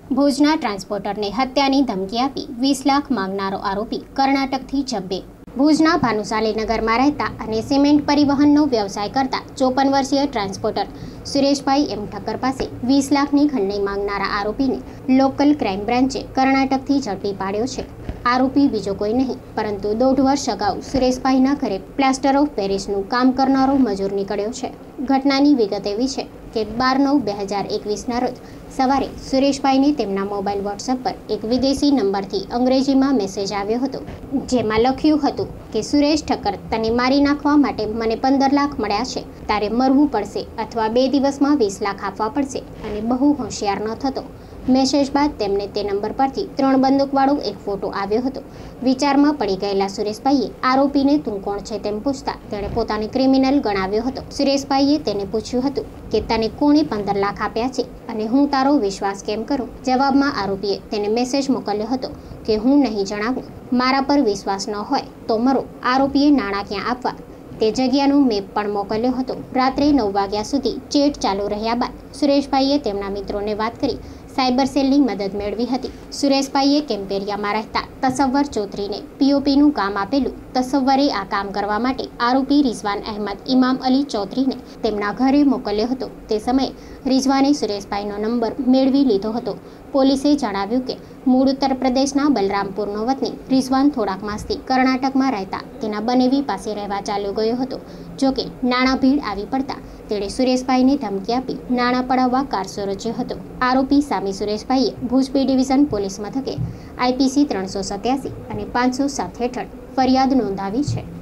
ભુજના ટ્રાન્સપોર્ટરને હત્યાની ધમકી આપી 20 લાખ માંગનારો આરોપી કર્ણાટકથી જબ્બે। ભુજના ભાનુશાલીનગરમાં રહેતા અને સિમેન્ટ પરિવહનનો વ્યવસાય કરતા 54 વર્ષીય ટ્રાન્સપોર્ટર સુરેશભાઈ એમ ઠક્કર પાસે 20 લાખની ખંડણી માંગનારા આરોપીને લોકલ ક્રાઇમ બ્રાન્ચે કર્ણાટકથી ઝડપી પાડ્યો છે। આરોપી બીજો કોઈ નહીં પરંતુ 1.5 વર્ષ અગાઉ સુરેશભાઈના ઘરે પ્લાસ્ટર ઓફ પેરિસનું કામ કરનારો મજૂર નીકળ્યો છે। ઘટનાની વિગત એવી છે કે 12/9/2021ના રોજ સવારે સુરેશભાઈને તેમના મોબાઈલ વોટ્સએપ પર એક વિદેશી નંબરથી અંગ્રેજીમાં મેસેજ આવ્યો હતો, જેમાં લખ્યું હતું કે સુરેશ ઠક્કર, તને મારી નાખવા માટે મને 15 લાખ મળ્યા છે, તારે મરવું પડશે અથવા 2 દિવસમાં 20 લાખ આપવા પડશે અને બહુ હોશિયાર ન થતો। મેસેજ બાદ તેમને તે નંબર પરથી 3 બંદૂકવાળો એક ફોટો આવ્યો હતો। વિચારમાં પડી ગયેલા સુરેશભાઈએ આરોપીને તું કોણ છે તેમ પૂછતા તેણે પોતાને ક્રિમિનલ ગણાવ્યો હતો। સુરેશભાઈએ તેને પૂછ્યું હતું કે તને કોણે 15 લાખ આપ્યા છે અને હું તારો વિશ્વાસ કેમ કરું? જવાબમાં આરોપીએ તેને મેસેજ મોકલ્યો હતો કે હું નહીં જણાવું, મારા પર વિશ્વાસ ન હોય તો મરો। આરોપીએ નાણાં ક્યાં આપવા તે જગ્યાનો મેપ પણ મોકલ્યો હતો। રાત્રે 9 વાગ્યા સુધી ચેટ ચાલુ રહ્યા બાદ સુરેશભાઈએ તેમના મિત્રોને વાત કરી સાયબર સેલની મદદ મેળવી હતી। સુરેશભાઈએ કેમ્પેરિયામાં રહેતા તસવ્વર ચૌધરીને પીઓપીનું કામ આપેલું। તસવ્વરે આ કામ કરવા માટે આરોપી રિઝવાન અહેમદ ઇમામ અલી ચૌધરીને તેમના ઘરે મોકલ્યો હતો। તે સમયે રિઝવાને સુરેશભાઈનો નંબર મેળવી લીધો હતો। પોલીસે જણાવ્યું કે મૂળ ઉત્તર પ્રદેશના બલરામપુરનો વતની રિઝવાન થોડાક માસથી કર્ણાટકમાં રહેતા તેના બનેવી પાસે રહેવા ચાલ્યો ગયો હતો। જોકે નાણાં ભીડ આવી પડતા તેણે સુરેશભાઈને ધમકી આપી નાણાં પડાવવા કારસો રચ્યો હતો। આરોપી સામે સુરેશભાઈએ ભુજ બી ડિવિઝન પોલીસ મથકે IPC 387 અને 507 હેઠળ ફરિયાદ નોંધાવી છે।